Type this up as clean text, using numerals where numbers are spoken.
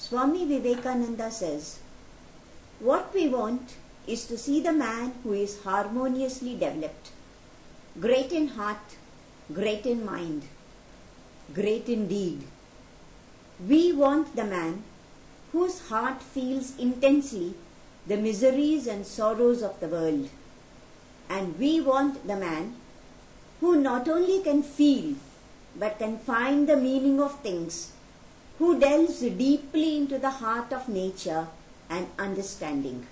Swami Vivekananda says, what we want is to see the man who is harmoniously developed, great in heart, great in mind, great in deed. We want the man whose heart feels intensely the miseries and sorrows of the world. And we want the man who not only can feel but can find the meaning of things, who delves deeply into the heart of nature and understanding.